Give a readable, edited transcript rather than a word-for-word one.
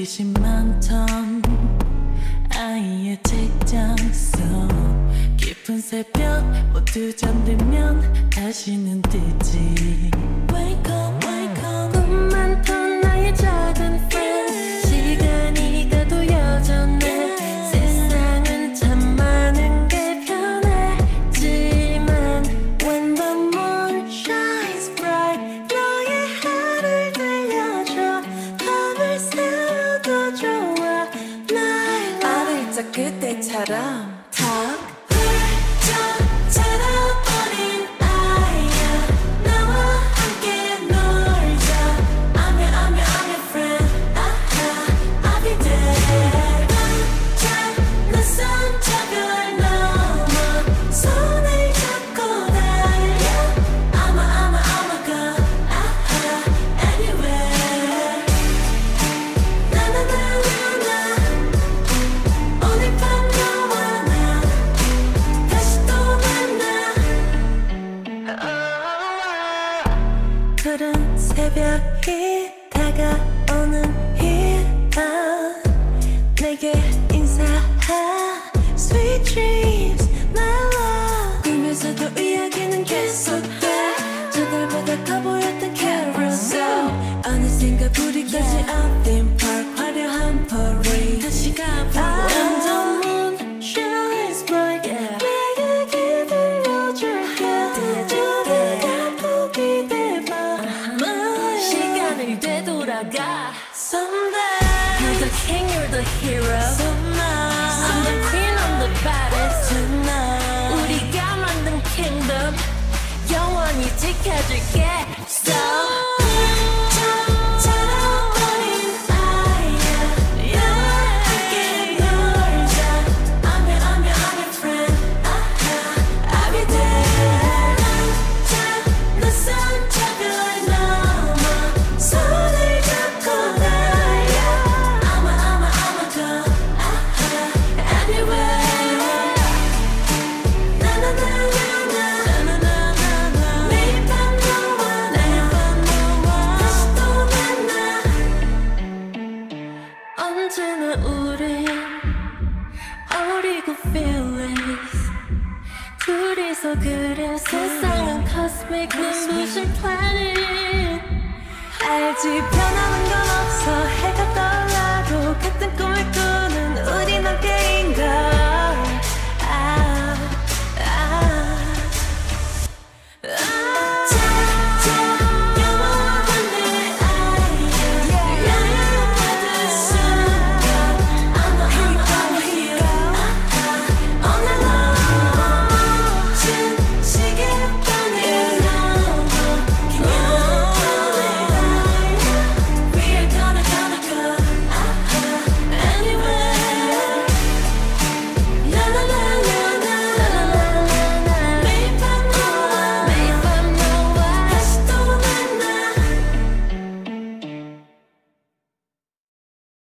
호기심 많던 아이의 책장서 깊은 새벽 모두 잠들면 다시는 뜨지. Wake up, wake up. 꿈 많던 나의 작은 friend 시간이 가도 여전해. 세상은 참 많은 게 변했지만 When the moon shines bright 너의 하늘 들려줘. 밤을 새워도 좋아 날 어릴 적 그때처럼 훌쩍 자라버린 아이야. 나와 함께 놀자. I'm your friend. I'll be there. 깜짝 낯선 저별 넘어 손을 잡고 달려. I'ma go anywhere. 나나나나나 오늘 밤 너와 나 다시 또 만나. 푸른 새벽이 다가오는 희망 내게 인사하. Sweet dreams my love. 꿈에서도 이야기는 계속돼. 저들보다 커 보였던 carousel 어느샌가 불이 꺼진 up theme park 화려한 parade 다시 가보고 And the moon shines bright 내게 기다려줄게. 그대가 보기 대봐 시간을 되돌아가. Someday You're the king, you're the hero. I'm the queen, I'm the baddest. 우리가 만든 kingdom 영원히 지켜줄게. So 훌쩍 자라버린 아이야. 나와 함께 놀자. I'm your friend. I'll be there. 깜짝 낯선 저별 넘어 손을 잡고 달려. I'ma go anywhere. 나나나나나 매일 밤 너와 나 다시 또 만나. 언제나 우린 어리고 fearless 둘이서 그린 세상은 cosmic 눈부신 planet. 알지 변하는 건 없어. 해가 떠나도 같은 꿈을 꾸는 우린 함께인걸.